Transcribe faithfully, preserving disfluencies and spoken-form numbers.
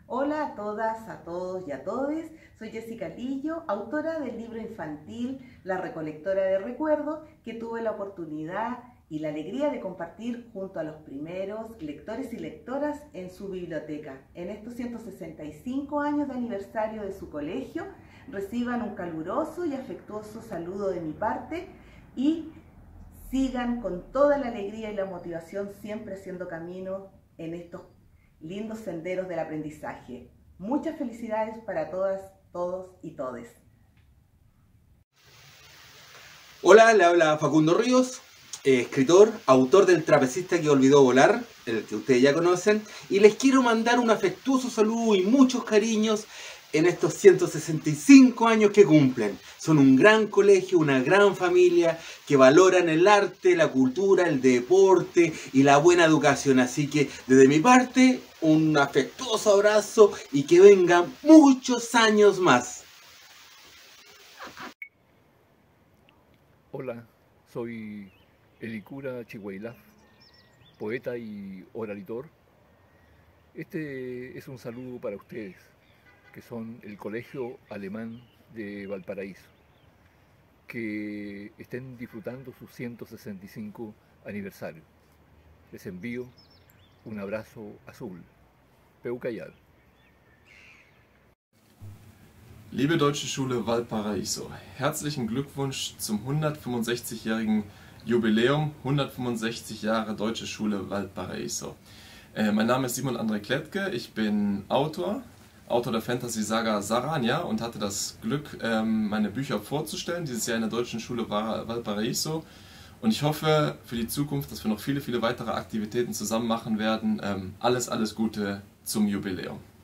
Hola a todas, a todos y a todes. Soy Jessica Lillo, autora del libro infantil La Recolectora de Recuerdos, que tuve la oportunidad y la alegría de compartir junto a los primeros lectores y lectoras en su biblioteca. En estos ciento sesenta y cinco años de aniversario de su colegio, reciban un caluroso y afectuoso saludo de mi parte y sigan con toda la alegría y la motivación siempre haciendo camino en estos lindos senderos del aprendizaje. Muchas felicidades para todas, todos y todes. Hola, le habla Facundo Ríos, eh, escritor, autor del Trapecista que olvidó volar, el que ustedes ya conocen, y les quiero mandar un afectuoso saludo y muchos cariños en estos ciento sesenta y cinco años que cumplen. Son un gran colegio, una gran familia que valoran el arte, la cultura, el deporte y la buena educación. Así que desde mi parte, un afectuoso abrazo y que vengan muchos años más. Hola, soy Elicura Chihuailaf, poeta y oralitor. Este es un saludo para ustedes, que son el Colegio Alemán de Valparaíso, que estén disfrutando su ciento sesenta y cinco aniversario. Les envío un abrazo azul. Peucayal. Liebe Deutsche Schule Valparaíso, herzlichen Glückwunsch zum hundertfünfundsechzigjährigen Jubiläum, hundertfünfundsechzig Jahre Deutsche Schule Valparaíso. Äh, mein Name ist Simon André Klettke, ich bin Autor, Autor der Fantasy-Saga Sarania und hatte das Glück, ähm, meine Bücher vorzustellen, dieses Jahr in der Deutschen Schule Valparaíso. Und ich hoffe für die Zukunft, dass wir noch viele, viele weitere Aktivitäten zusammen machen werden. Ähm, alles, alles Gute zum Jubiläum.